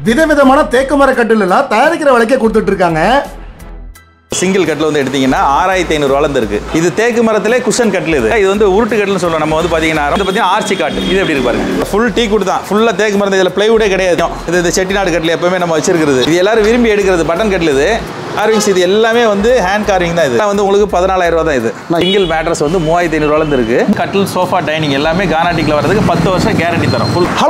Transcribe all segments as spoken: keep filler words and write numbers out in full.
விதவிதமான தேக்கு மர கட்டில் எல்லாம் தயாரிக்கிற விலைக்கே கொடுத்துட்டு இருக்காங்க. சிங்கிள் கட்டில் வந்து எடுத்தீங்கன்னா ஆறாயிரத்தி ஐநூறு ரூபாய் இருக்கு. இது தேக்கு மரத்திலே குஷன் கட்டில். இது இது வந்து உருட்டு கட்டில்னு சொல்றோம். நம்ம வந்து பாத்தீங்கன்னா வந்து பாத்தீங்கன்னா ஆர்ச்சி காட்டு. இது எப்படி இருக்கு பாருங்க. ஃபுல் டீ குட் தான். ஃபுல்லா தேக்கு மரம். இதுல பிளைவுடே கிடையாது. இது இந்த செட்டிநாடு கட்டில் எப்பவுமே நம்ம வச்சிருக்கிறது. இது எல்லாரும் விரும்பி எடுக்கிறது பட்டன் கட்டில். இது கார்விங்ஸ். இது எல்லாமே வந்து ஹேண்ட் கார்விங் தான். இது வந்து உங்களுக்கு பதினாலாயிரம் ரூபாய் தான். இது சிங்கிள் மேட்ரஸ் வந்து மூவாயிரத்தி ஐநூறு ரூபாய் இருக்கு. கட்டில் சோஃபா டைனிங் எல்லாமே கார்னாட்டிக்ல வரதுக்கு பத்து வருஷம் கேரண்டி தரும். ஃபுல் ஹலோ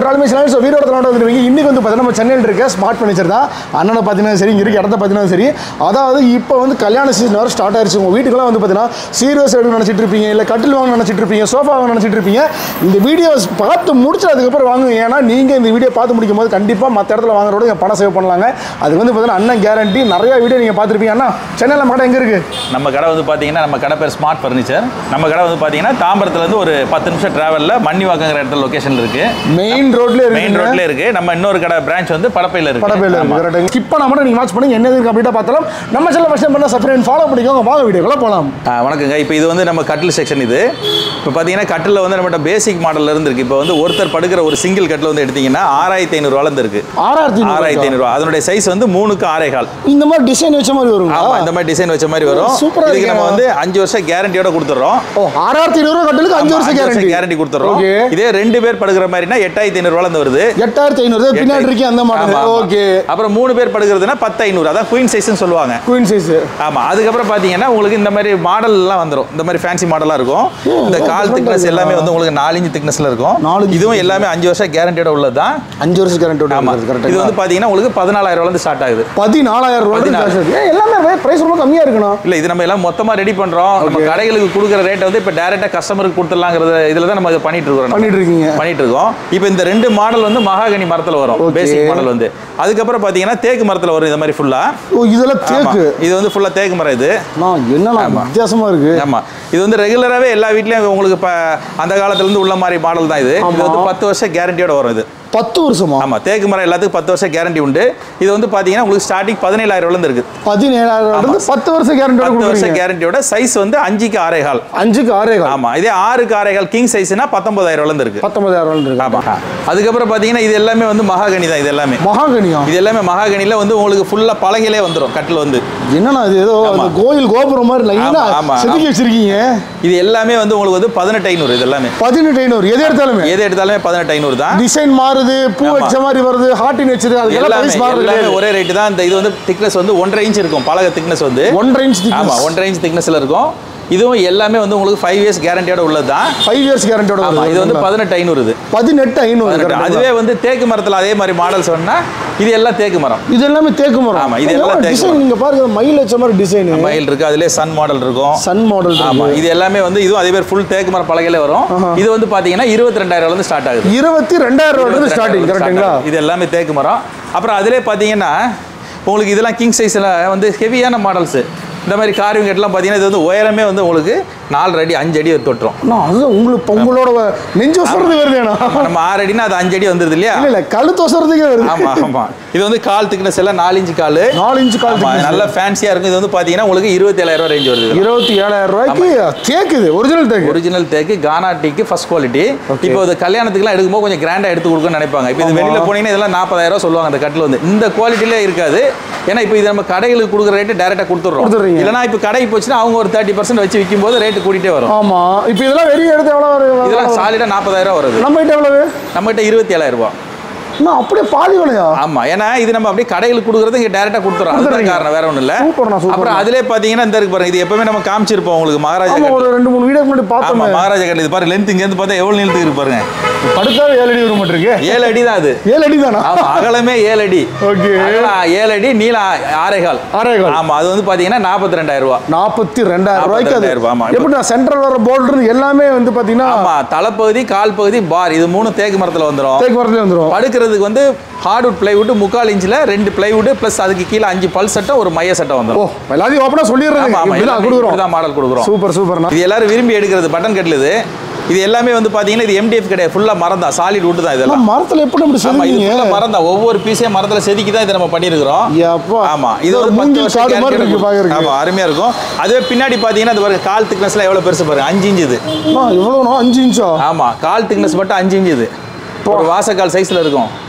இன்னைக்கு வந்து பார்த்தீங்கன்னா நம்ம சென்னையில் இருக்க ஸ்மார்ட் ஃபர்னிச்சர் தான். அண்ணனை பார்த்தீங்கன்னா சரி, இங்கே இருக்க இடத்த பார்த்தீங்கன்னா சரி. அதாவது இப்போ வந்து கல்யாண சீசன் வர ஸ்டார்ட் ஆயிடுச்சு. உங்கள் வீட்டுக்கெல்லாம் வந்து பார்த்தீங்கன்னா சீரியஸ் எடுக்க நினச்சிட்டு இருப்பீங்க, இல்லை கட்டில் வாங்க நினச்சிட்டு இருப்பீங்க, சோஃபா வாங்க நினச்சிட்டு இருப்பீங்க. இந்த வீடியோஸ் பார்த்து முடிச்சு அதுக்கப்புறம் வாங்குங்க. ஏன்னா நீங்கள் இந்த வீடியோ பார்த்து முடிக்கும் போது கண்டிப்பாக மற்ற இடத்துல வாங்குறோட பணம் சேவ் பண்ணலாங்க. அதுக்கு வந்து பார்த்தீங்கன்னா அண்ணன் கேரண்டி. நிறைய வீடியோ நீங்கள் பார்த்துருப்பீங்க. அண்ணா சென்னையில் நம்ம கடை எங்கே இருக்குது? நம்ம கடை வந்து பார்த்தீங்கன்னா நம்ம கடை பேர் ஸ்மார்ட் ஃபர்னிச்சர். நம்ம கடை வந்து பார்த்தீங்கன்னா தாம்பரத்துலேருந்து ஒரு பத்து நிமிஷம் டிராவலில் மண்ணிவாக்கங்கிற இடத்துல லொகேஷன் இருக்கு. மெயின் ரோட்ல மெயின் ரோட்ல இருக்கு. நம்ம இன்னொரு கடை பிரான்ச் வந்து படப்பையில இருக்கு. படப்பையில இருக்கு. ஸ்கிப் பண்ணாம நீங்க வாட்ச் பண்ணி என்னது கம்ப்ளீட்டா பார்த்தலாம். நம்ம சேனலை ஃபர்ஸ்ட் டைம் பண்ணா சப்ஸ்கிரைப் ஃபாலோ பண்ணிக்கோங்க. வாங்க வீடியோக்குள்ள போலாம். வணக்கங்க. இப்போ இது வந்து நம்ம கட்டில் செக்ஷன். இது இப்போ பார்த்தீங்கன்னா கட்டில் வந்து நம்மகிட்ட பேசிக் மாடல்ல இருந்து இருக்கு. இப்போ வந்து ஒருத்தர் படுக்கிற ஒரு சிங்கிள் கட்டில் வந்து எடுத்தீங்கன்னா ஆறாயிரத்தி ஐநூறு ரூபாயில இருக்கு. ஆறாயிரத்தி ஆறாயிரத்தி ஐநூறு ரூபாய். அதனுடைய சைஸ் வந்து மூணுக்கு ஆறே கால். இந்த மாதிரி டிசைன் வச்ச மாதிரி வரும். ஆமா, இந்த மாதிரி டிசைன் வச்ச மாதிரி வரும். இதுக்கு நம்ம வந்து அஞ்சு வருஷம் கேரண்டியோட கொடுத்துறோம். ஓ, ஆறாயிரத்தி ஐநூறு கட்டிலுக்கு அஞ்சு வருஷம் கேரண்டி கேரண்டி கொடுத்துறோம். இதே ரெண்டு பேர் படுக்கிற மாதிரினா எட்டாயிரத்தி ஐநூறு ரூபாயில வருது. எட்டாயிரத்தி ஐநூறு பின்னாடி இருக்கு அந்த மாடல். ஓகே. அப்புறம் மூணு பேர் படுக்கிறதுனா பத்து ஐநூறு. அதான் குயின் சைஸ்னு சொல்லுவாங்க. Queen size. ஆமா. அதுக்கு அப்புறம் பாத்தீங்கன்னா உங்களுக்கு இந்த மாதிரி மாடல் எல்லாம் வந்துரும். இந்த மாதிரி ஃபேன்சி மாடலா இருக்கும். இந்த கால் திக்னஸ் எல்லாமே வந்து உங்களுக்கு நாலு இன்ச் திக்னஸ்ல இருக்கும். இதுவும் எல்லாமே அஞ்சு வருஷம் கேரண்டியோட உள்ளதுதான். அஞ்சு வருஷம் கேரண்டியோட. ஆமா. இது வந்து பாத்தீங்கன்னா உங்களுக்கு பதினாலாயிரம் ரூபாயில இருந்து ஸ்டார்ட் ஆகுது. பதினாலாயிரம் ரூபாய். எல்லாமே பிரைஸ் ரொம்ப கம்மியா இருக்கணும். இல்ல, இது நம்ம எல்லாம் மொத்தமா ரெடி பண்றோம். நம்ம கடைகளுக்கு கொடுக்குற ரேட் வந்து இப்ப டைரக்டா கஸ்டமருக்கு கொடுத்துடலாங்கிறது இதுல தான் நம்ம இதை பண்ணிட்டு இருக்கோம். பண்ணிட்டு இருக்கீங்க. பண்ணிட்டு இருக்கோம். இப்போ இந்த ரெண்டு மாடல் வந்து மகாகனி மரத்துல வரும். பேசிக் மாடல் வந்து. அதுக்கப்புறம் பாத்தீங்கன்னா தேக்கு மரத்துல வரும். இந்த மாதிரி ஃபுல்லா. ஓ, இதெல்லாம் தேக்கு. இது வந்து ஃபுல்லா தேக்கு மரம். இது என்னன்னா வித்தியாசமா இருக்கு. ஆமா. இது வந்து ரெகுலராவே எல்லா வீட்லயும் உங்களுக்கு அந்த காலத்துல இருந்து உள்ள மாதிரி மாடல் தான். இது இது வந்து பத்து வருஷம் கேரண்டியோட வரும். இது பத்து வருஷமா? ஆமா. தேக்கு மரம் எல்லாத்துக்கும் பத்து வருஷம் கேரண்டி உண்டு. இது வந்து பாத்தீங்கன்னா உங்களுக்கு ஸ்டார்டிங் பதினேழாயிரம் ரூபாயில இருக்கு. பதினேழாயிரம் ரூபாயில பத்து வருஷம் கேரண்டியோட பத்து வருஷம் கேரண்டியோட சைஸ் வந்து அஞ்சுக்கு ஆறே கால். அஞ்சுக்கு ஆறே கால். ஆமா. இதே ஆறுக்கு ஆறே கால் கிங் சைஸ்னா பத்தொன்பதாயிரம் ரூபாயில இருக்கு. பத்தொன்பதாயிரம் ரூபாயில இருக்கு. ஆமா. அதுக்கப்புறம் பாத்தீங்கன்னா இது எல்லாமே வந்து மகாகனி தான். இது எல்லாமே மகாகனியா? இது எல்லாமே மகாகனில வந்து உங்களுக்கு ஃபுல்லா பலகையிலே வந்துரும். கட்டில் வந்து என்னன்னா இது ஏதோ அந்த கோயில் கோபுரம் மாதிரி லைனா செதுக்கி வச்சிருக்கீங்க. இது எல்லாமே வந்து உங்களுக்கு வந்து பதினெட்டு ஐநூறு. இது எல்லாமே பதினெட்டு ஐநூறு. எது எடுத்தாலுமே எது எடுத்தாலுமே பதினெட்டு ஐநூறு தான். டிசைன் மாறுது, பூ வச்ச மாதிரி வருது, ஹார்ட்டின் வச்சிரு, அது எல்லாம் பிரைஸ் மாறுது. எல்லாமே ஒரே ரேட் தான். இந்த இது வந்து திக்னஸ் வந்து ஒன்றரை இன்ச் இருக்கும். பலகை திக்னஸ் வந்து ஒன்றரை இன்ச். ஆமா, ஒன்றரை இன்ச் திக்னஸ்ல இருக்கும். இதுவும் எல்லாமே வந்து உங்களுக்கு ஃபைவ் இயர்ஸ் கேரண்டியோட உள்ளதுதான். ஃபைவ் இயர்ஸ் கேரண்டியோட. ஆமா. இது வந்து பதினெட்டு ஐநூறு. இது பதினெட்டு ஐநூறு. அதுவே வந்து தேக்கு மரத்துல அதே மாதிரி மாடல் சொன்னா இது எல்லாம் தேக்கு மரம். இது எல்லாமே தேக்கு மரம். ஆமா. இது எல்லாம் தேக்கு மரம். நீங்க பாருங்க மயில் வச்ச மாதிரி டிசைன். மயில் இருக்கு. அதுலயே சன் மாடல் இருக்கும். Sun model. ஆமா. இது எல்லாமே வந்து இதுவும் அதே மாதிரி ஃபுல் தேக்கு மரம் பலகையில வரும். இது வந்து பாத்தீங்கன்னா இருபத்தி ரெண்டாயிரம் ரூபாயில இருந்து ஸ்டார்ட் ஆகுது. இருபத்தி ரெண்டாயிரம் ரூபாயில இருந்து ஸ்டார்டிங். கரெக்ட்டுங்களா? இது எல்லாமே தேக்கு மரம். அப்புறம் அதிலே பாத்தீங்கன்னா உங்களுக்கு இதெல்லாம் கிங் சைஸ்ல வந்து ஹெவியான மாடல்ஸ். இந்த மாதிரி கார்விங் கட்டெல்லாம் பார்த்தீங்கன்னா இது வந்து உயரமே வந்து உங்களுக்கு நாலு அடி அஞ்சு அடி தொட்டுரும். அது உங்களுக்கு உங்களோட நெஞ்சு ஒசறது வருது. நம்ம ஆறு அடினா அது அஞ்சு அடி வந்துருது இல்லையா? இல்ல கழுத்து ஒசறதுக்கே வருது. ஆமா ஆமா. இது வந்து கால் திக்னஸ் எல்லாம் நாலு இன்ச்சு கால். நாலு இன்ச்சு கால். நல்ல ஃபேன்சியா இருக்கும். இது வந்து பாத்தீங்கன்னா உங்களுக்கு இருபத்தி ஏழாயிரம் ரூபாய் ரேஞ்ச் வருது. இருபத்தி ஏழாயிரம் ரூபாய்க்கு தேக்கு. ஒரிஜினல் தேக்கு. ஒரிஜினல் தேக்கு கார்னாட்டிக்கு ஃபர்ஸ்ட் குவாலிட்டி. இப்போ இது கல்யாணத்துக்குலாம் எடுக்கும்போது கொஞ்சம் கிராண்டா எடுத்து கொடுக்கணும்னு நினைப்பாங்க. இப்போ இது வெளியில போனீங்கன்னா இதெல்லாம் நாற்பதாயிரம் ரூபாய் சொல்லுவாங்க. அந்த கட்டில் வந்து இந்த குவாலிட்டியில இருக்காது. ஏன்னா இப்போ இது நம்ம கடைகளுக்கு கொடுக்குற ரேட்டு டைரக்டா கொடுத்துறோம். இல்லைன்னா இப்போ கடை போச்சுன்னா அவங்க ஒரு தேர்ட்டி பர்சன்ட் வச்சு விற்கும் போது ரேட்டு கூட்டிகிட்டே வரும். ஆமா. இப்போ இதெல்லாம் வெளியே எடுத்து எவ்வளோ வரும்? இதெல்லாம் சாலிடா நாற்பதாயிரம் ரூபாய் வருது. நம்ம கிட்ட எவ்வளவு? நம்ம கிட்ட இருபத்தி ஏழாயிரம் ரூபாய். அப்படியே பாதி விலையா? ஆமா. ஏன்னா இது நம்ம அப்படியே கடைகளுக்கு கொடுக்குறது இங்க டைரக்டா கொடுத்துறோம். அதுதான் காரணம், வேற ஒண்ணும் இல்ல. அப்புறம் அதிலே பாத்தீங்கன்னா இந்த இருக்கு பாருங்க. இது எப்பவுமே நம்ம காமிச்சிருப்போம் உங்களுக்கு மகாராஜா. ஆமா, ஒரு ரெண்டு மூணு வீடியோ முன்னாடி பார்த்தோம். மகாராஜா கட்டில் இது பாருங்க. லென்த் இங்க இருந்து பார்த்தா எவ்வளவு நீளத்துக்கு இருக்கு பாருங்க. படுத்தாவே ஏழு அடி வரும் இருக்கு. ஏழு அடி தான் அது. ஏழு அடி தானா? ஆமா. அகலமே ஏழு அடி. ஓகே. ஏழு அடி, நீளம் ஆறே கால். ஆறே கால். ஆமா. அது வந்து பாத்தீங்கன்னா நாற்பத்தி ரெண்டாயிரம் ரூபாய். நாற்பத்தி ரெண்டாயிரம் ரூபாய்க்கு அது. ஆமா. எப்படி நான் சென்ட்ரல் வர போல்டர் எல்லாமே வந்து பாத்தீங்கன்னா ஆமா, தலைப்பகுதி கால் பகுதி பார் இது மூணு தேக்கு மரத்துல வந்துரும். தேக்கு மரத்துல வந்துரும். படுக்கிறதுக்கு வந்து ஹார்ட்வுட் பிளைவுட் முக்கால் இன்ச்ல ரெண்டு பிளைவுட் பிளஸ் அதுக்கு கீழே அஞ்சு பல் சட்டம் ஒரு மைய சட்டம் வந்துரும். ஓ, எல்லாத்தையும் ஓபனா சொல்லிடுறேன். இதெல்லாம் கொடுக்குறோம். இதான் மாடல் கொடுக்குறோம். சூப்பர் சூப்பர்னா. இது எல்லாரும் விரும்பி எடுக்கிறது பட்டன் கட்டில். இது இது எல்லாமே வந்து பாத்தீங்கன்னா இது எம்டிஎஃப் கிடையாது. ஃபுல்லா மரம் தான். சாலிட் வுட் தான். இதெல்லாம் மரத்துல எப்படி நம்ம செதுக்கிங்க? இது ஃபுல்லா மரம் தான். ஒவ்வொரு பீஸே மரத்துல செதுக்கி தான் இத நம்ம பண்ணியிருக்கிறோம். அப்பா. ஆமா. இது ஒரு மூங்கில் காடு மாதிரி இருக்கு பாக்குறதுக்கு. ஆமா, அருமையா இருக்கும். அதுவே பின்னாடி பாத்தீங்கன்னா இது பாருங்க கால் திக்னஸ்ல எவ்வளவு பெருசு பாருங்க. அஞ்சு இன்ச் இது. எவ்வளவுனா அஞ்சு இன்ச்சா? ஆமா. கால் திக்னஸ் மட்டும் அஞ்சு இன்ச் இது. ஒரு வாசக்கால் சைஸ்ல இருக்கும்.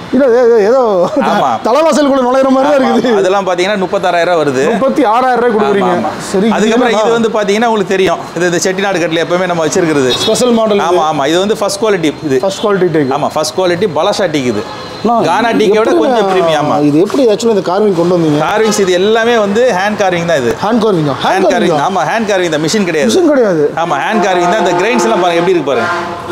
இல்ல ஏதோ தலைவாசல் கூட நுழையிற மாதிரி தான் இருக்குது. அதெல்லாம் பாத்தீங்கன்னா முப்பத்தாறாயிரம் ரூபாய் வருது. முப்பத்தி ஆறாயிரம் ரூபாய் கொடுக்குறீங்க. சரி, அதுக்கப்புறம் இது வந்து பாத்தீங்கன்னா உங்களுக்கு தெரியும், இது செட்டிநாடு கட்டில் எப்பவுமே நம்ம வச்சிருக்கிறது ஸ்பெஷல் மாடல். ஆமா ஆமா, இது வந்து ஃபர்ஸ்ட் குவாலிட்டி. இது ஃபர்ஸ்ட் குவாலிட்டி டேக். ஆமா, ஃபர்ஸ்ட் குவாலிட்டி பலாஷா டீக். இது கானா டீக்கை விட கொஞ்சம் பிரீமியம். இது எப்படி ஆக்சுவலி இந்த கார்விங் கொண்டு வந்தீங்க? கார்விங்ஸ் இது எல்லாமே வந்து ஹேண்ட் கார்விங் தான். இது ஹேண்ட் கார்விங். Hand carving. ஆமா, ஹேண்ட் கார்விங் தான், மிஷின் கிடையாது. மிஷின் கிடையாது. ஆமா, ஹேண்ட் கார்விங் தான். இந்த கிரைன்ஸ் எல்லாம் பாருங்க எப்படி இருக்கு பாருங்க.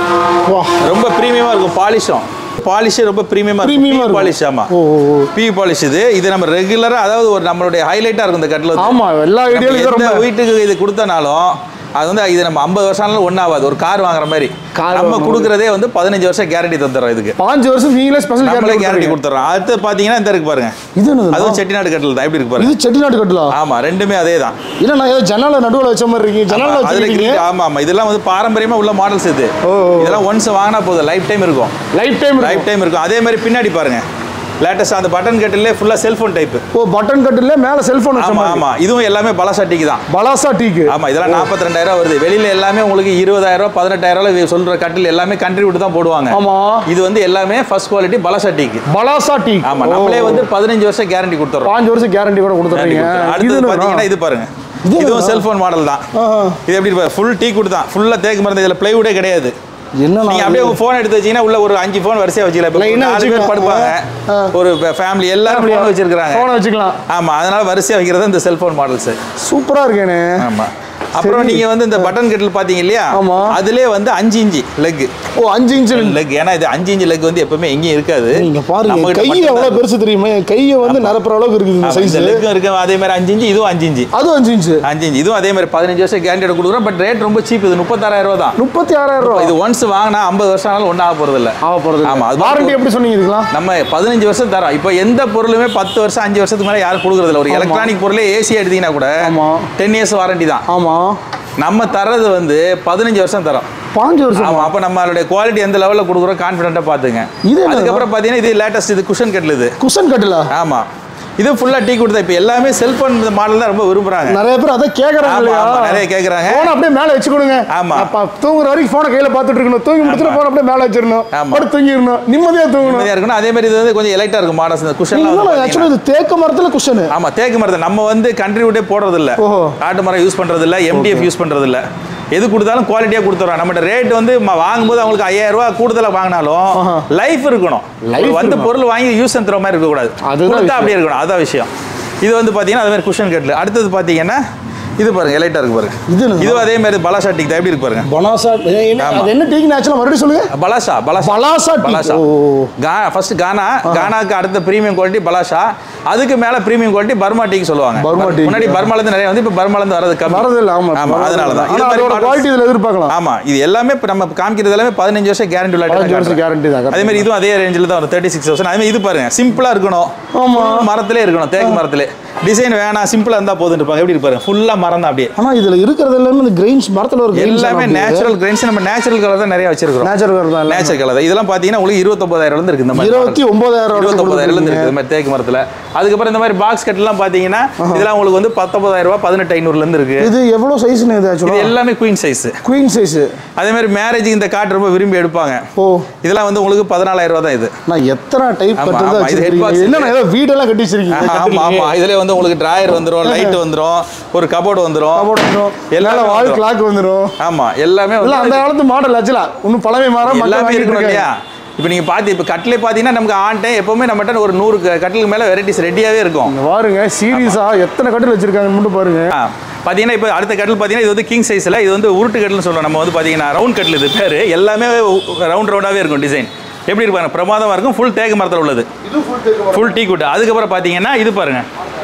வா, ரொம்ப பிரீமியமா இருக்கும். பாலிஷும் பாலிஷ் ரொம்ப பிரீமியமா இருக்கும். பாலிஷ். ஆமா, பி பாலிஷ். இது இது நம்ம ரெகுலரா, அதாவது ஒரு நம்மளுடைய ஹைலைட்டா இருக்கும் இந்த கட்டில். ஆமா, எல்லா வீடியோலயும் ரொம்ப வீட்டுக்கு இது கொடுத்தனாலும் அது வந்து இது நம்ம ஐம்பது வருஷம் ஆனாலும் ஒன்றும் ஆகாது. ஒரு கார் வாங்குற மாதிரி நம்ம கொடுக்குறதே வந்து பதினஞ்சு வருஷம் கேரண்டி தந்துடுறோம். இதுக்கு பாஞ்சு வருஷம் நீங்களே ஸ்பெஷல் கேரண்டி கொடுத்துறோம். அடுத்து பார்த்தீங்கன்னா இந்த இருக்கு பாருங்க. இது அதுவும் செட்டிநாடு கட்டில் தான். எப்படி இருக்கு பாருங்க. இது செட்டிநாடு கட்டிலா? ஆமா, ரெண்டுமே அதே தான். இல்லை, நான் ஏதோ ஜன்னல நடுவில் வச்ச மாதிரி இருக்கீங்க. ஜன்னல வச்சிருக்கீங்க. ஆமா ஆமா, இதெல்லாம் வந்து பாரம்பரியமா உள்ள மாடல்ஸ். இது இதெல்லாம் ஒன்ஸ் வாங்கினா போதும், லைஃப் டைம் இருக்கும். லைஃப் டைம் லைஃப் டைம் இருக்கும். அதே மாதிரி பின்னாடி பாருங்க, லேட்டஸ்ட் அந்த பட்டன் கட்டிலே ஃபுல்லா செல்போன் டைப். ஓ, பட்டன் கட்டிலே மேல செல்போன் வச்ச மாதிரி. ஆமா, இதுவும் எல்லாமே பலாசா டீக்கு தான். பலாசா டீக்கு. ஆமா, இதெல்லாம் நாற்பத்தி ரெண்டாயிரம் வருது. வெளியில எல்லாமே உங்களுக்கு இருபதாயிரம் ரூபாய் பதினெட்டாயிரம் ரூபாய் சொல்ற கட்டில் எல்லாமே கண்ட்ரிபியூட் தான் போடுவாங்க. ஆமா, இது வந்து எல்லாமே first quality Ballarshah teak. Ballarshah teak. ஆமா, நம்மளே வந்து பதினஞ்சு வருஷம் கேரண்டி கொடுத்துறோம். பாஞ்சு வருஷம் கேரண்டி கூட கொடுத்துறீங்க. அடுத்து பாத்தீங்கன்னா இது பாருங்க, இதுவும் செல்போன் மாடல் தான். இது எப்படி பாருங்க, ஃபுல் டீ குட் தான். ஃபுல்லா தேக்கு மருந்து. இதுல பிளைவுடே கிடையாது. என்ன நீங்க அப்படியே உங்க போன் எடுத்து வச்சீங்கன்னா உள்ள ஒரு அஞ்சு போன் வரிசையா வச்சுக்கலாம். நாலு பேர் படுப்பாங்க, ஒரு ஃபேமிலி எல்லாரும் போன் வச்சிருக்காங்க. போன் வச்சுக்கலாம். ஆமா, அதனால வரிசையா வைக்கிறது இந்த செல்போன் மாடல்ஸ். சூப்பரா இருக்கேனே. ஆமா. அப்புறம் நீங்க வந்து இந்த பட்டன் கட்டில் பாத்தீங்க இல்லையா, அதுலயே வந்து அஞ்சு இன்ச்சு லெக். ஓ, அஞ்சு இன்ச்சு லெக். ஏன்னா இது அஞ்சு இன்ச்சு லெக் வந்து எப்பவுமே எங்கேயும் இருக்காது. நீங்க பாருங்க, கை எவ்வளவு பெருசு தெரியுமா? கையை வந்து நிரப்புற அளவுக்கு இருக்குது இந்த சைஸ். லெக்கும் இருக்கு. அதே மாதிரி அஞ்சு இன்ச்சு, இதுவும் அஞ்சு இன்ச்சு. அதுவும் அஞ்சு இன்ச்சு. அஞ்சு இன்ச்சு. இதுவும் அதே மாதிரி பதினஞ்சு வருஷம் கேரண்டி கொடுக்குறோம். பட் ரேட் ரொம்ப சீப். இது முப்பத்தாறாயிரம் ரூபாய் தான். முப்பத்தி ஆறாயிரம் ரூபாய். இது ஒன்ஸ் வாங்கினா ஐம்பது வருஷம் ஆனாலும் ஒன்றும் ஆக போறது இல்லை. ஆக போறது. ஆமா, வாரண்டி எப்படி சொன்னீங்க இதுக்கெல்லாம்? நம்ம பதினஞ்சு வருஷம் தரோம். இப்போ எந்த பொருளுமே பத்து வருஷம் அஞ்சு வருஷத்துக்கு மேலே யாரும் கொடுக்குறது இல்லை. ஒரு எலக்ட்ரானிக் பொருளே ஏசி எடுத்தீங்கன்னா கூட டென் இயர்ஸ் வாரண்டி தான். ஆமா, நம்ம தரது வந்து பதினஞ்சு வருஷம் தரோம். பாஞ்சு வருஷம். ஆமா, அப்ப நம்மளுடைய குவாலிட்டி எந்த லெவல்ல கொடுக்குறோம் கான்ஃபிடென்ட்டா பாத்துங்க. இது அதுக்கப்புறம் பாத்தீங்கன்னா இது லேட்டஸ்ட். இது குஷன் கட்டில். இது குஷன் கட்டிலா? ஆமா, இது ஃபுல்லா டீ கொடுத்தா. இப்போ எல்லாமே செல்போன் மாடல் தான் ரொம்ப விரும்புறாங்க. நிறைய பேர் அதை கேட்கறாங்க இல்லையா? நிறைய கேட்கறாங்க. போன் அப்படியே மேல வச்சு கொடுங்க. ஆமா, தூங்குற வரைக்கும் போனை கையில பார்த்துட்டு இருக்கணும். தூங்கி முடிச்சுட்டு போன் அப்படியே மேல வச்சிரணும். அப்படியே தூங்கிடணும். நிம்மதியா தூங்கணும். நிம்மதியா இருக்கணும். அதே மாதிரி இது வந்து கொஞ்சம் எலைட்டா இருக்கும் மாடல்ஸ். இந்த குஷன் ஆக்சுவலி இது தேக்கு மரத்துல குஷன். ஆமா, தேக்கு மரத்தை நம்ம வந்து கண்ட்ரிபியூட்டே போடுறது இல்ல. காட்டு மரம் யூஸ் பண்றது இல்ல. எம்டிஎஃப் யூஸ் பண்றது இல்ல. எது கொடுத்தாலும் குவாலிட்டியா கொடுத்துறோம். நம்மகிட்ட ரேட் வந்து வாங்கும்போது அவங்களுக்கு ஐயாயிரம் ரூபாய் கூடுதலா வாங்கினாலும் லைஃப் இருக்கணும். வந்து பொருள் வாங்கி யூஸ் அண்ட் த்ரோ மாதிரி இருக்கக்கூடாது. அதுதான் அப்படியே இருக்கணும். அதான் விஷயம். இது வந்து பாத்தீங்கன்னா அதே மாதிரி குஷன் கட்டில். அடுத்தது பாத்தீங்கன்னா இது பாருங்க, எலைட்டா இருக்கு பாருங்க. இது இது அதே மாதிரி பலாசா டீக் தான். எப்படி இருக்கு பாருங்க. பலாசா அது என்ன டீக் நேச்சுரலா மறுபடியும் சொல்லுங்க. பலாசா பலாசா பலாசா பலாசா. கா ஃபர்ஸ்ட் கானா, கானாக்கு அடுத்த பிரீமியம் குவாலிட்டி பலாசா. அதுக்கு மேல பிரீமியம் குவாலிட்டி பர்மா டீக் சொல்லுவாங்க. முன்னாடி பர்மால இருந்து நிறைய வந்து இப்ப பர்மால இருந்து வரது கம்மி. வரது இல்ல. ஆமா ஆமா, அதனால தான் இது மாதிரி குவாலிட்டி இதுல எதிர்பார்க்கலாம். ஆமா, இது எல்லாமே நம்ம காமிக்கிறது எல்லாமே பதினஞ்சு வருஷம் கேரண்டி உள்ள கேரண்டி தான். அதே மாதிரி இதுவும் அதே ரேஞ்சில தான் வரும். முப்பத்தி ஆறு தௌசண்ட். அதே மாதிரி இது பாருங்க, சிம்பிளா இருக்கணும். ஆமா, மரத்திலே இருக்கணும். தேக்கு மரத்திலே. டிசைன் வேணாம், சிம்பிளா இருந்தா போதுன்னு இருப்பாங்க. எப்படி இருப்பாங்க, ஃபுல்லா மரம் தான் அப்படியே. ஆனா இதுல இருக்கிறது எல்லாமே இந்த கிரெயின்ஸ் மரத்துல ஒரு எல்லாமே நேச்சுரல் கிரெயின்ஸ். நம்ம நேச்சுரல் கலர் தான் நிறைய வச்சிருக்கோம். நேச்சுரல் கலர் தான். நேச்சுரல் கலர் தான். இதெல்லாம் பாத்தீங்கன்னா உங்களுக்கு இருபத்தி ஒன்பதாயிரம் இருந்து இருக்கு. இந்த மாதிரி இருபத்தி ஒன்பதாயிரம் இருபத்தி ஒன்பதாயிரம் இருந்து இருக்கு இந்த மாதிரி தேக்கு மரத்துல. அதுக்கப்புறம் இந்த மாதிரி பாக்ஸ் கட் எல்லாம் பாத்தீங்கன்னா இதெல்லாம் உங்களுக்கு வந்து பத்தொன்பதாயிரம் ரூபாய் பதினெட்டு ஐநூறுல இருந்து இருக்கு. இது எவ்வளவு சைஸ்னு? இது ஆக்சுவலா எல்லாமே குயின் சைஸ். Queen size. அதே மாதிரி மேரேஜ் இந்த காட் ரொம்ப விரும்பி எடுப்பாங்க. ஓ, இதெல்லாம் வந்து உங்களுக்கு பதினாலாயிரம் ரூபாய் தான். இது நான் எத்தனை டைப் கட்டுறது வச்சிருக்கீங்க? என்ன ஏதோ வீடெல்லாம் கட்டி வச்சிருக்கீங்க? ஆமா ஆமா, இதுல வந்து உங்களுக்கு டிராயர் வந்துரும், லைட் வந்துரும், ஒரு கபோர்ட் வந்துரும், கபோர்ட் வந்துரும், எல்லாமே வால் கிளாக் வந்துரும். ஆமா, எல்லாமே வந்து அந்த காலத்து மாடல் ஆச்சுல. இன்னும் பழமை மாற எல்லாமே இருக்கணும் இல்லையா? இப்போ நீங்க பாத்தி இப்போ கட்டிலே பாத்தீங்கன்னா நமக்கு ஆன் டைம் எப்பவுமே நம்மகிட்ட ஒரு நூறு கட்டிலுக்கு மேல வெரைட்டிஸ் ரெடியாவே இருக்கும். பாருங்க, சீரியஸா எத்தனை கட்டில் வச்சிருக்காங்க மட்டும் பாருங்க. பாத்தீங்கன்னா இப்போ அடுத்த கட்டில் பாத்தீங்கன்னா இது வந்து கிங் சைஸ்ல. இது வந்து உருட்டு கட்டில்னு சொல்றோம். நம்ம வந்து பாத்தீங்கன்னா ரவுண்ட் கட்டில். இது பேரு எல்லாமே ரவுண்ட் ரவுண்டாவே இருக்கும் டிசைன். எப்படி இருப்பாங்க, பிரமாதமா இருக்கும். ஃபுல் தேக்கு மரத்தில் உள்ளது. Full teak wood. அதுக்கப்புறம் பாத்தீங்கன்னா இது பாருங்க,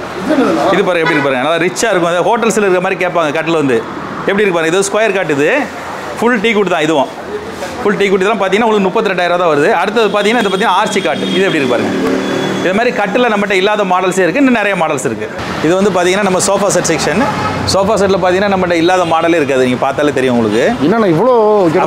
இது பாருங்க எப்படி இருக்கு பாருங்க. நல்லா ரிச்சா இருக்கும். அந்த ஹோட்டல்ஸ்ல இருக்கிற மாதிரி கேட்பாங்க கட்டில் வந்து. எப்படி இருக்கு பாருங்க. இது ஸ்கொயர் காட். இது ஃபுல் டீ குட் தான். இதுவும் ஃபுல் டீ குட் தான். பாத்தீங்கன்னா உங்களுக்கு முப்பத்தி ரெண்டாயிரம் தான் வருது. அடுத்தது பாத்தீங்கன்னா இது பாத்தீங்கன்னா ஆர்ச்சி காட். இது எப்படி இருக்கு பாருங்க. இது மாதிரி கட்டில் நம்மகிட்ட இல்லாத மாடல்ஸே இருக்குது, இன்னும் நிறைய மாடல்ஸ் இருக்குது. இது வந்து பார்த்தீங்கன்னா நம்ம சோஃபா செட் செக்ஷன். சோஃபா செட்டில் பார்த்தீங்கன்னா நம்மகிட்ட இல்லாத மாடலே இருக்காது, நீங்கள் பார்த்தாலே தெரியும் உங்களுக்கு. என்னண்ணா இவ்வளோ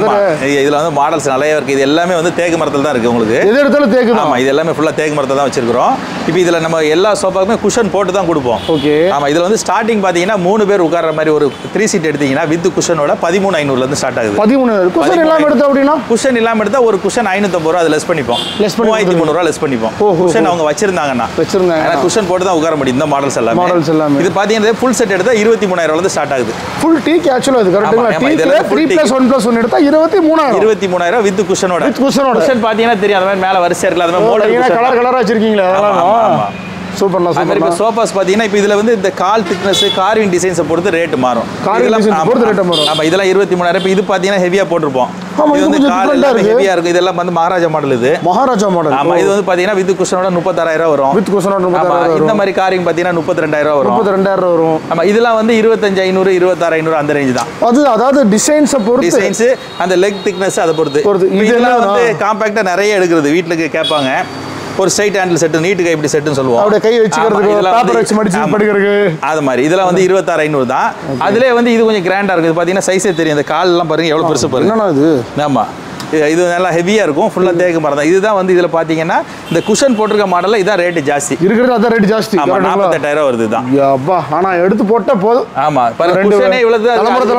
இதில் வந்து மாடல்ஸ் நிறைய இருக்குது. இது எல்லாமே வந்து தேக்கு மரத்தில் தான் இருக்குது உங்களுக்கு. எது எடுத்தாலும் தேக்கு. ஆமாம், இது எல்லாமே ஃபுல்லாக தேக்கு மரத்தை தான் வச்சிருக்கிறோம். இப்போ இதில் நம்ம எல்லா சோஃபாக்குமே குஷன் போட்டு தான் கொடுப்போம். ஓகே. ஆமாம், இதில் வந்து ஸ்டார்டிங் பார்த்தீங்கன்னா மூணு பேர் உட்கார்ற மாதிரி ஒரு த்ரீ சீட் எடுத்தீங்கன்னா வித் குஷனோட பதிமூணு ஐநூறுலேருந்து ஸ்டார்ட் ஆகுது. பதிமூணு குஷன் இல்லாமல் எடுத்தோம் அப்படின்னா குஷன் இல்லாமல் எடுத்தால் ஒரு குஷன் ஐநூற்றம்பது ரூபா அதை லெஸ் பண்ணிப்போம். லெஸ் பண்ணி மூவாயிரத்தி முந்நூறுவா லெஸ் பண்ணிப்போம். குஷன் அவங்க வச்சிருந்தாங்கன்னா வச்சிருந்தாங்க. ஏன்னா குஷன் போட்டு தான் உட்கார முடியும் இந்த மாடல்ஸ் எல்லாம். மாடல்ஸ் எல்லாம் இது பார்த்தீங்கன்னா ஃபுல் செட் எடுத்தால் இருபத்தி மூணாயிரம் ஸ்டார்ட் ஆகுது. ஃபுல் டீக் ஆக்சுவலாக இது கரெக்ட்டுங்களா? டீக்ல three plus one plus one எடுத்தால் இருபத்தி மூணாயிரம் இருபத்தி மூணாயிரம் வித் குஷனோட. வித் குஷனோட குஷன் பார்த்தீங்கன்னா தெரியும் அந்த மாதிரி மேலே வரிசை இருக்குல்ல, அந்த மாதிரி மாடல் கலர் கலராக வச்சிருக்கீங்களா? அதெல்லாம் சூப்பர்ண்ணா சூப்பர். இப்போ சோஃபாஸ் பார்த்தீங்கன்னா இப்போ இதில் வந்து இந்த கால் திக்னஸ் கார்விங் டிசைன்ஸை பொறுத்து ரேட் மாறும். கார்விங் டிசைன்ஸ் பொறுத்து ரேட் மாறும். ஆமாம், இதெல்லாம் இருபத்தி மூணாயிரம். இப்போ இது பார்த்தீங்கன்னா ஹெவியாக போட்டிருப்போம். இது வந்து கால் ஹெவியாக இருக்கும். இதெல்லாம் வந்து மகாராஜா மாடல். இது மகாராஜா மாடல். ஆமாம், இது வந்து பார்த்தீங்கன்னா வித் குஷனோட முப்பத்தாறாயிரம் வரும். வித் குஷனோட முப்பத்தாறாயிரம். இந்த மாதிரி காரிங் பார்த்தீங்கன்னா முப்பத்தி ரெண்டாயிரம் வரும். முப்பத்தி ரெண்டாயிரம் வரும். ஆமாம், இதெல்லாம் வந்து இருபத்தஞ்சு ஐநூறு இருபத்தாறு ஐநூறு அந்த ரேஞ்ச் தான். அது அதாவது டிசைன்ஸை பொறுத்து, டிசைன்ஸ் அந்த லெக் திக்னஸ் அதை பொறுத்து. இதெல்லாம் வந்து காம்பாக்டாக நிறைய எடுக்கிறது வீட்டுக்கு கேட்பாங்க. ஒரு ஸ்ட்ரைட் ஹேண்டில் செட், நீட்டு கை இப்படி செட்னு சொல்லுவோம். அப்படியே கை வச்சுக்கிறதுக்கு, பேப்பர் வச்சு மடிச்சு படுக்கிறதுக்கு அது மாதிரி. இதெல்லாம் வந்து இருபத்தாறு ஐநூறு தான். அதுலேயே வந்து இது கொஞ்சம் கிராண்டாக இருக்குது. இது பார்த்தீங்கன்னா சைஸே தெரியும். இந்த கால்லாம் பாருங்க எவ்வளோ பெருசு பாருங்க. என்னன்னா இது? ஆமாம், இது நல்லா ஹெவியாக இருக்கும். ஃபுல்லாக தேக்கு மரம் தான். இதுதான் வந்து இதில் பார்த்தீங்கன்னா இந்த குஷன் போட்டிருக்க மாடலில் இதான் ரேட்டு ஜாஸ்தி இருக்கிறது. அதான் ரேட்டு ஜாஸ்தி. ஆமாம், நாற்பத்தெட்டாயிரம் வருது தான். அப்பா, ஆனால் எடுத்து போட்டால் போதும். ஆமாம், குஷனே இவ்வளவு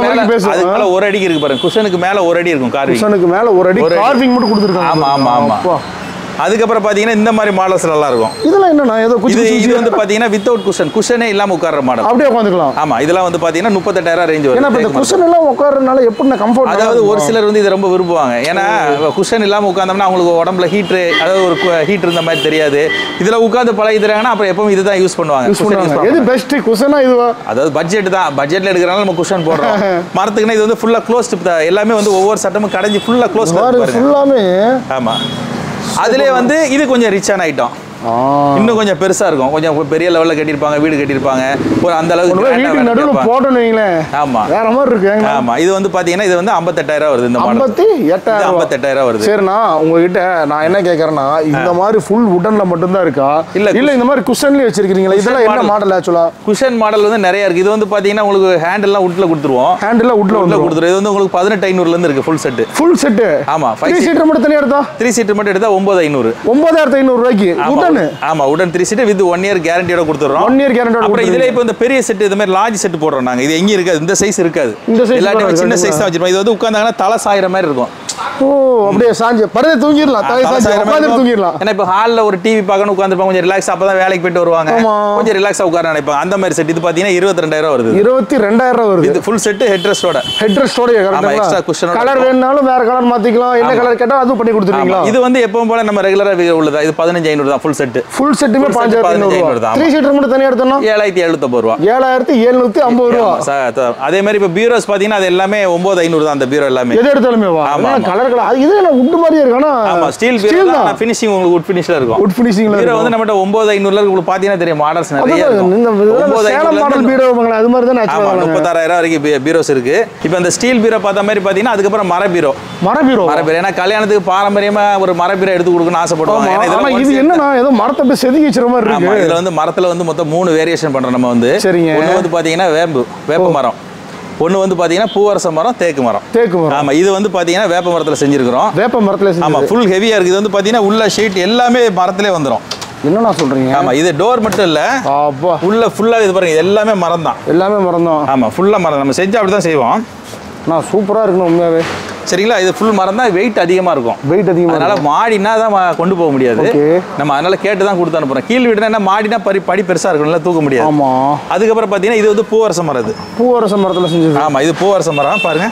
அதுக்கு ஒரு அடிக்கு இருக்கு பாருங்க. குஷனுக்கு மேலே ஒரு அடி இருக்கும். கார்விங் குஷனுக்கு மேலே ஒரு அடி கார்விங் மட்டும் கொடுத்துருக்காங்க. ஆமாம் ஆமாம் ஆமாம். அதுக்கப்புறம் பார்த்தீங்கன்னா இந்த மாதிரி மாடல்ஸ் நல்லா இருக்கும். இதெல்லாம் என்னன்னா ஏதோ இது இது வந்து பார்த்தீங்கன்னா வித்தவுட் குஷன், குஷனே இல்லாமல் உட்கார்ற மாடல். அப்படியே உட்காந்துக்கலாம். ஆமாம், இதெல்லாம் வந்து பார்த்தீங்கன்னா முப்பத்தெட்டாயிரம் ரேஞ்ச் வரும். ஏன்னா இந்த குஷன் எல்லாம் உட்காரனால எப்படி கம்ஃபர்ட். அதாவது ஒரு சிலர் வந்து இதை ரொம்ப விரும்புவாங்க. ஏன்னா குஷன் இல்லாமல் உட்காந்தோம்னா அவங்களுக்கு உடம்புல ஹீட்ரு, அதாவது ஒரு ஹீட் இருந்த மாதிரி தெரியாது. இதில் உட்காந்து பழகிடுறாங்கன்னா அப்புறம் எப்பவும் இதுதான் யூஸ் பண்ணுவாங்க. எது பெஸ்ட், குஷனா இதுவா? அதாவது பட்ஜெட் தான். பட்ஜெட்ல எடுக்கிறனால நம்ம குஷன் போடுறோம். மரத்துக்குன்னா இது வந்து ஃபுல்லாக க்ளோஸ் எல்லாமே வந்து ஒவ்வொரு சட்டமும் கடைஞ்சி ஃபுல்லாக க்ளோஸ் ஃபுல்லாமே. ஆமாம், அதுலேயே வந்து இது கொஞ்சம் ரிச்சான ஐட்டம். இன்னும் கொஞ்சம் பெருசா இருக்கும். கொஞ்சம் பெரிய லெவல்ல கட்டிருப்பாங்க, வீடு கட்டிருப்பாங்க. ஒரு அந்த அளவுக்கு வீட்டுக்கு நடுவுல போடணும் நீங்களே. ஆமா, வேற மாதிரி இருக்கு. ஆமா, இது வந்து பாத்தீங்கன்னா இது வந்து ஐம்பத்தெட்டாயிரம் வருது. இந்த மாடல் ஐம்பத்தெட்டாயிரம் ஐம்பத்தெட்டாயிரம் வருது. சரிண்ணா, உங்ககிட்ட நான் என்ன கேட்கறேன்னா, இந்த மாதிரி ஃபுல் வுடன்ல மட்டும் தான் இருக்கா இல்ல இல்ல இந்த மாதிரி குஷன்லயே வச்சிருக்கீங்களா? இதெல்லாம் என்ன மாடல் ஆக்சுவலா? குஷன் மாடல் வந்து நிறைய இருக்கு. இது வந்து பாத்தீங்கன்னா உங்களுக்கு ஹேண்டில் எல்லாம் உட்ல கொடுத்துருவோம். ஹேண்டில் உட்ல உட்ல கொடுத்துருவோம். இது வந்து உங்களுக்கு பதினெட்டு ஐநூறுல இருந்து இருக்கு ஃபுல் செட். Full set. ஆமா, த்ரீ சீட்டர் மட்டும் தனியா எடுத்தா த்ரீ சீட்டர் மட்டும் எடுத்தா ஒன்பது ஐநூறு ஒன்பதாயிரத்தி ஐநூறு ரூபாய்க்கு உடன். ஆமா, உடன் three seat with one year கேரண்டியோட கொடுத்துறோம். ஒன் இயர் கேரண்டியோட. அப்புறம் இதுல இப்போ இந்த பெரிய செட் இந்த மாதிரி லார்ஜ் செட் போடுறோம் நாங்க. இது எங்க இருக்காது, இந்த சைஸ் இருக்காது. எல்லாத்தையும் சின்ன சைஸ் தான் வச்சிருப்போம். இது வந்து உட்கார்ந்தாங்கன்னா தலை சாயிற மாதிரி இருக்கும். ஓ, அப்படியே சாஞ்சு படுத்து தூங்கிடலாம். தலை சாஞ்சு உட்கார்ந்து தூங்கிடலாம். ஏன்னா இப்போ ஹால்ல ஒரு டிவி பார்க்கணும் உட்கார்ந்துருப்பாங்க, கொஞ்சம் ரிலாக்ஸ். அப்பதான் வேலைக்கு போயிட்டு வருவாங்க, கொஞ்சம் ரிலாக்ஸா உட்கார நினைப்பாங்க. அந்த மாதிரி செட் இது பாத்தீங்கன்னா இருபத்தி ரெண்டாயிரம் வருது. இருபத்தி ரெண்டாயிரம் வருது. இது ஃபுல் செட் ஹெட் ரெஸ்டோட. ஹெட் ரெஸ்டோட எக்ஸ்ட்ரா குஷன். கலர் வேணும்னாலும் வேற கலர் மாத்திக்கலாம். என்ன கலர் கேட்டா அதுவும் பண்ணி கொடுத்துருவீங்களா? இது வந்து எப்பவும் போல நம்ம ரெகுலரா உள்ளதா. இது பதினஞ்சு ஐநூறு தான் ஃபுல் செட். ஃபுல் செட்டுமே பதினஞ்சு ஐநூறு தான். த்ரீ சீட்டர் மட்டும் தனியா எடுத்தோம்னா ஏழாயிரத்தி எழுநூத்தி ஐம்பது ரூபா. ஏழாயிரத்தி எழுநூத்தி ஐம்பது ரூபா. அதே மாதிரி இப்போ பீரோஸ் பாத்தீங்கன்னா அது எல்லாமே ஒன்பது ஐநூறு தான். அந்த பீரோ எல்லாமே எது எடுத்தாலுமே வா. கலர் கலர் இது என்ன வுட் மாதிரியே இருக்கானா? ஆமா, ஸ்டீல் பீரோ தான். ஃபினிஷிங் உங்களுக்கு வுட் ஃபினிஷ்ல இருக்கும். வுட் ஃபினிஷிங்ல பீரோ வந்து நம்மட்ட ஒன்பது ஐநூறுல உங்களுக்கு பாத்தீங்கன்னா தெரியும். மாடல்ஸ் நிறைய இருக்கும். ஒன்பது ஐநூறு மாடல் பீரோங்களா அது மாதிரி தான் ஆக்சுவலா முப்பத்தாறாயிரம் வரைக்கும் பீரோஸ் இருக்கு. இப்போ அந்த ஸ்டீல் பீரோ பார்த்த மாதிரி பாத்தீங்கன்னா அதுக்கு அப்புறம் மர பீரோ. மர பீரோ மர பீரோ ஏன்னா கல்யாணத்துக்கு பாரம்பரியமா ஒரு மர பீரோ எடுத்து கொடுக்கணும்னு ஆசைப்படுவாங்க. ஏன்னா இது என்னன்னா ஏதோ மரத்தை அப்படியே செதுக்கி வச்சற மாதிரி இருக்கு. இதுல வந்து மரத்துல வந்து மொத்தம் மூணு வேரியேஷன் பண்றோம் நம்ம வந்து. சரிங்க. ஒன்னு வந்து பாத்தீங்கன்னா வேம்பு வேப்ப மரம். ஒன்று வந்து பார்த்தீங்கன்னா பூவரச மரம், தேக்கு மரம். தேக்கு மரம். ஆமாம், இது வந்து பார்த்தீங்கன்னா வேப்ப மரத்தில் செஞ்சிருக்கிறோம். வேப்ப மரத்தில். ஆமாம், ஃபுல் ஹெவியாக இருக்குது. இது வந்து பார்த்தீங்கன்னா உள்ள ஷீட் எல்லாமே மரத்திலே வந்துடும். என்னண்ணா சொல்கிறீங்க? ஆமாம், இது டோர் மட்டும் இல்லை, அப்பா உள்ள ஃபுல்லாக இது பாருங்க, இது எல்லாமே மரம் தான். எல்லாமே மரம் தான். ஆமாம், ஃபுல்லாக மரம். நம்ம செஞ்சு அப்படி தான் செய்வோம். நான் சூப்பராக இருக்கணும் உண்மையாகவே. சரிங்களா, இது ஃபுல் மரம் தான். வெயிட் அதிகமாக இருக்கும். வெயிட் அதிகமாக. அதனால மாடினா தான் கொண்டு போக முடியாது. நம்ம அதனால கேட்டு தான் கொடுத்து அனுப்புறோம். கீழ் வீடுனா என்ன, மாடினா படி படி பெருசாக இருக்கணும்ல, தூக்க முடியாது. ஆமாம். அதுக்கப்புறம் பார்த்தீங்கன்னா இது வந்து பூவரச மரம். இது பூவரச மரத்தில் செஞ்சு. ஆமாம், இது பூவரச மரம் பாருங்க.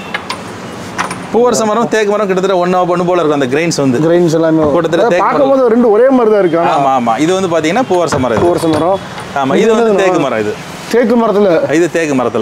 பூவரச மரம் தேக்கு மரம் கிட்டத்தட்ட ஒன்று ஒன்று போல இருக்கும். அந்த கிரெயின்ஸ் வந்து கிரெயின்ஸ் எல்லாமே கிட்டத்தட்ட பார்க்கும்போது ரெண்டு ஒரே மாதிரி தான் இருக்கு. ஆமாம் ஆமாம். இது வந்து பார்த்தீங்கன்னா பூவரச மரம். பூவரச மரம். ஆமாம், இது வந்து தேக்கு மரம். இது தேக்கு மரத்தில். இது தேக்கு மரத்தில்.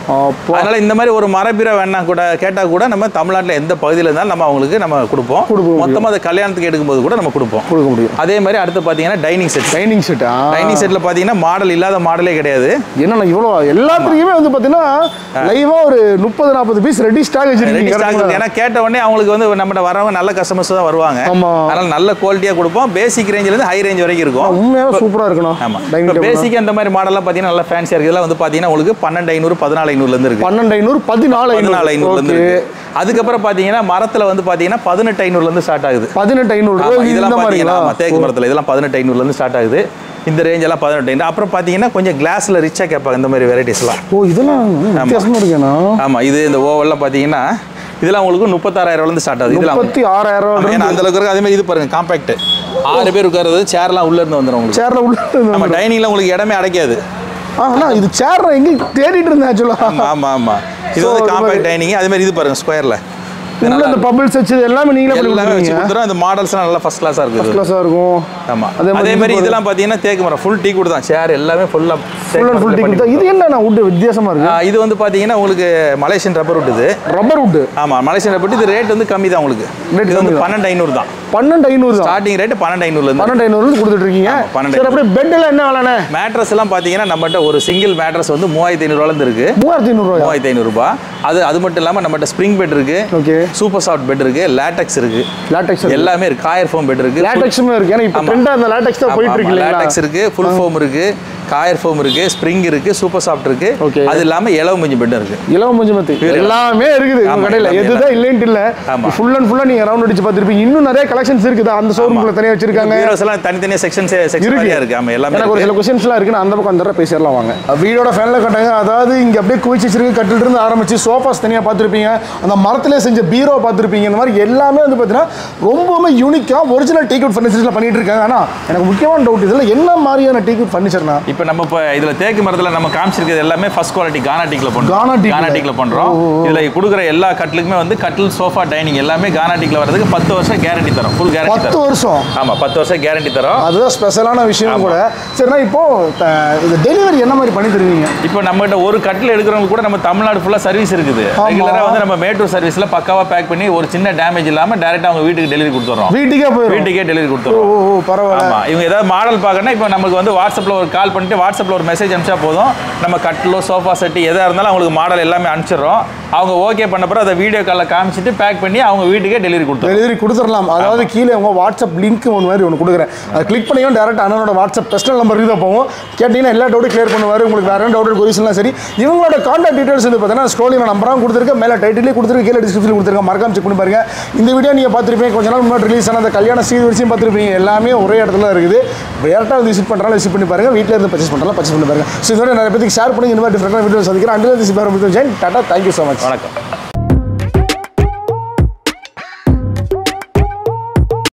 அதனால இந்த மாதிரி ஒரு மரபிற வேணா கூட கேட்டால் கூட நம்ம தமிழ்நாட்டில் எந்த பகுதியில் இருந்தாலும் நம்ம அவங்களுக்கு நம்ம கொடுப்போம். மொத்தமாக அதை கல்யாணத்துக்கு எடுக்கும்போது கூட நம்ம கொடுப்போம் கொடுக்க முடியும். அதே மாதிரி அடுத்து பார்த்தீங்கன்னா dining set. Dining set dining செட்டில் பார்த்தீங்கன்னா மாடல் இல்லாத மாடலே கிடையாது. என்னன்னா இவ்வளோ எல்லாத்துக்குமே வந்து பார்த்தீங்கன்னா லைவாக ஒரு முப்பது நாற்பது பீஸ் ரெடி ஸ்டாக் வச்சிருக்கீங்க. ஏன்னா கேட்ட உடனே அவங்களுக்கு வந்து நம்மகிட்ட வரவங்க நல்ல கஸ்டமர்ஸ் தான் வருவாங்க. அதனால நல்ல குவாலிட்டியாக கொடுப்போம். பேசிக் ரேஞ்சிலேருந்து ஹை ரேஞ்ச் வரைக்கும் இருக்கும். உண்மையாக சூப்பராக இருக்கணும். ஆமாம் பேசிக் அந்த மாதிரி மாடல்லாம் பார்த்தீங்கன்னா நல்லா ஃபேன்சியாக இருக்குது. இதெல்லாம் வந்து பார்த்தீங்கன்னா உங்களுக்கு பன்னெண்டு ஐநூறு பதினாலு ஐநூறுலேருந்து இருக்குது. பன்னெண்டு ஐநூறு பதினாலு பதினாலு ஐநூறுலேருந்து இருக்குது. அதுக்கப்புறம் பார்த்தீங்கன்னா மரத்தில் வந்து பார்த்தீங்கன்னா பதினெட்டு ஐநூறுலேருந்து ஸ்டார்ட் ஆகுது. பதினெட்டு ஐநூறு இதெல்லாம் பார்த்தீங்கன்னா தேக்கு மரத்தில் இதெல்லாம் பதினெட்டு ஐநூறுலேருந்து ஸ்டார்ட் ஆகுது. இந்த ரேஞ்ச் எல்லாம் பதினெட்டு ஐநூறு. அப்புறம் பார்த்தீங்கன்னா கொஞ்சம் கிளாஸில் ரிச்சாக கேட்பாங்க இந்த மாதிரி வெரைட்டிஸ்லாம். ஓ இதெல்லாம் வித்தியாசமாக இருக்கேண்ணா. ஆமாம் இது இந்த ஓவெல்லாம் பார்த்தீங்கன்னா இதெல்லாம் உங்களுக்கு முப்பத்தாறாயிரம் ரூபாயிலேருந்து ஸ்டார்ட் ஆகுது. இதெல்லாம் முப்பத்தி ஆறாயிரம் ஏன்னா அந்த அளவுக்கு அதே மாதிரி இது பாருங்க காம்பேக்ட் ஆறு பேர் உட்காருது. சேர்லாம் உள்ள இருந்து வந்துடும் உங்களுக்கு. சேர்ல உள்ள நம்ம டைனிங்ல உங்களுக்கு இடமே அடைக்காது. ஆனா இது சேர் எங்க தேடிட்டு இருந்தேன் ஆக்சுவலா. ஆமா ஆமா இது வந்து காம்பேக்ட் டைனிங். அதே மாதிரி இது பாருங்க ஸ்கொயர்ல இந்த பபிள்ஸ் வச்சு எல்லாமே நீங்களே பண்ணி கொடுத்துறோம். அந்த மாடல்ஸ்லாம் நல்லா ஃபர்ஸ்ட் கிளாஸா இருக்கு. ஃபர்ஸ்ட் கிளாஸா இருக்கும். ஆமா அதே மாதிரி இதெல்லாம் பாத்தீங்கன்னா தேக்கு மரம் ஃபுல் டீ குட் தான். சேர் எல்லாமே ஃபுல்லா full and full teak wood. இது என்னன்னா வுட் வித்தியாசமா இருக்கு. இது வந்து பாத்தீங்கன்னா உங்களுக்கு மலேசியன் ரப்பர் வுட். இது ரப்பர் வுட். ஆமா மலேசியன் ரப்பர். இது ரேட் வந்து கம்மி தான் உங்களுக்கு. இது வந்து பன்னெண்டு ஐநூறு தான். பன்னெண்டு ஐநூறு தான் ஸ்டார்டிங் ரேட். பன்னெண்டு ஐநூறுல இருந்து பன்னெண்டு ஐநூறு கொடுத்துட்டு இருக்கீங்க. சரி அப்படியே பெட் எல்லாம் என்ன விலைனே? மேட்ரஸ் எல்லாம் பாத்தீங்கன்னா நம்மகிட்ட ஒரு சிங்கிள் மேட்ரஸ் வந்து மூவாயிரத்தி ஐநூறு ரூபாயில இருந்து இருக்கு. மூவாயிரத்தி ஐநூறு ரூபாய் மூவாயிரத்தி ஐநூறு ரூபாய். அது அது மட்டும் இல்லாம நம்மகிட்ட ஸ்ப்ரிங் பெட் இருக்கு. ஓகே சூப்பர் சாஃப்ட் பெட் இருக்கு. லேட்டெக்ஸ் இருக்கு. லேட்டெக்ஸ் எல்லாமே இருக்கு. காயர் ஃபோம் பெட் இருக்கு. லேட்டெக்ஸும் இருக்கு. ஏன்னா இப்போ ட்ரெண்டா அந்த லேட்டெக்ஸ் தான் போயிட்டு இருக்கு. லேட்டெக்ஸ் இருக்கு. ஃபுல் ஃபோம் இருக்கு. காயர் ஃபோம் இருக்கு. ஸ்ப்ரிங் இருக்கு. சூப்பர் சாஃப்ட் இருக்கு. அது இல்லாம இலவ மஞ்சு பெட் இருக்கு. இலவ மஞ்சு மத்தி எல்லாமே இருக்குது உங்க கடையில. எதுதான் இல்லைன்னு இல்ல. ஃபுல் அண்ட் ஃபுல்லா நீங்க ரவுண்ட் அடிச்சு பார்த்திருப்பீங்க. இன்னும் நிறைய கலெக்ஷன்ஸ் இருக்குது. அந்த ஷோரூம்ல தனியா வச்சிருக்காங்க. ஹீரோஸ் எல்லாம் தனித்தனியா செக்ஷன்ஸ் செக்ஷன் இருக்கு. ஆமா எல்லாமே எனக்கு ஒரு சில क्वेश्चंस எல்லாம் இருக்கு. அந்த பக்கம் அந்த பேசிரலாம் வாங்க. வீடியோட ஃபேன்ல கட்டாங்க. அதாவது இங்க அப்படியே குவிச்சு வச்சிருக்கு. கட்டில இருந்து ஆரம்பிச்சு சோஃபாஸ் தனியா பார்த்திருப்பீங்க. அந்த மரத்திலே செஞ்ச பீரோ பார்த்திருப்பீங்க. இந்த மாதிரி எல்லாமே வந்து பாத்தீங்கன்னா ரொம்பவே யூனிக்கா ஒரிஜினல் டீக்வுட் ஃபர்னிச்சர்ஸ்ல பண்ணிட்டு இருக்காங்க. ஆனா எனக்கு முக்கியமான டவுட் இதுல என்ன மாதிரியான டீக்வுட் ஃபர்னிச்சர்னா இப்போ நம்ம இப்போ இதுல தேக்கு மரத்துல நம்ம காமிச்சிருக்கிறது எல்லாமே ஃபர்ஸ்ட் குவாலிட்டி கானா டீக்ல பண்றோம். கானா டீக்ல பண்றோம். இதுல கொடுக்குற எல்லா கட்டிலுக்குமே வந்து கட்டில் சோஃபா டைனிங் எல்லாமே கானா டீக்ல வரதுக்கு பத்து வருஷம் கேரண்டி தரோம். ஃபுல் கேரண்டி தரோம். பத்து வருஷம். ஆமா பத்து வருஷம் கேரண்டி தரோம். அதுதான் ஸ்பெஷலான விஷயம் கூட. சரினா இப்போ இது டெலிவரி என்ன மாதிரி பண்ணி தருவீங்க? இப்போ நம்ம கிட்ட ஒரு கட்டில் எடுக்கிறவங்க கூட நம்ம தமிழ்நாடு ஃபுல்லா சர்வீஸ் இருக்குது. ரெகுலரா வந்து நம்ம மேட்டூர் சர்வீஸ்ல பக்காவா பேக் பண்ணி ஒரு சின்ன டேமேஜ் இல்லாம டைரக்டா அவங்க வீட்டுக்கு டெலிவரி கொடுத்துறோம். வீட்டுக்கே போய் வீட்டுக்கே டெலிவரி கொடுத்துறோம். ஓ பரவாயில்லை. ஆமா இவங்க ஏதாவது மாடல் பார்க்கணும்னா இப்போ நமக்கு வந்து வாட்ஸ்அப்ல ஒரு கால் பண்ணிட்டு வாட்ஸ்அப்ல ஒரு மெசேஜ் அனுப்பிச்சா போதும். நம்ம கட்டிலோ சோஃபா செட் எதா இருந்தாலும் அவங்களுக்கு மாடல் எல்லாமே அனுப்பிச்சிடுறோம். அவங்க ஓகே பண்ண பிறகு அதை வீடியோ காலில் காமிச்சிட்டு பேக் பண்ணி அவங்க வீட்டுக்கே டெலிவரி கொடுத்துரும். டெலிவரி கொடுத்துடலாம். அதாவது கீழே உங்க வாட்ஸ்அப் லிங்க் ஒன்று மாதிரி ஒன்று கொடுக்குறேன். அதை கிளிக் பண்ணியும் டேரக்ட் அண்ணனோட வாட்ஸ்அப் பர்சனல் நம்பருக்கு தான் போவோம். கேட்டீங்கன்னா எல்லா டவுட்டும் கிளியர் பண்ணுவார். உங்களுக்கு வேற என்ன டவுட் கொரிசன்லாம் சரி. இவங்களோட கான்டாக்ட் டீடைல்ஸ் வந்து பார்த்தீங்கன்னா ஸ்க்ரோலில் நம்பராக கொடுத்துருக்கேன். மேலே டைட்டிலே கொடுத்துருக்கு. கீழே டிஸ்கிரிப்ஷனில் கொடுத்துருக்கேன். மறக்காம செக் பண்ணி பாருங்க. இந்த வீடியோ நீங்கள் பார்த்துருப்பீங்க. கொஞ்ச நாள் முன்னாடி ரிலீஸ் ஆன அந்த கல்யாண சீர் வரைக்கும் பார்த்துருப்பீங்க. எல்லாமே ஒரே இடத்துல இருக்குது. டேரக்டாக வந்து விசிட் பண்ணுறாலும் விசிட் பண்ணி பாருங்க. வீட்டில் இருந்து பர்ச்சேஸ் பண்ணுறாலும் பர்ச்சேஸ் பண்ணி பாருங்க. ஸோ இதோட நிறைய பேருக்கு ஷேர் பண்ணி இந்த மாதிரி டிஃப்ரெண்டான வீடியோ சந்திக்கிறேன். And this is Jain tata. Thank you so much. வணக்கம்.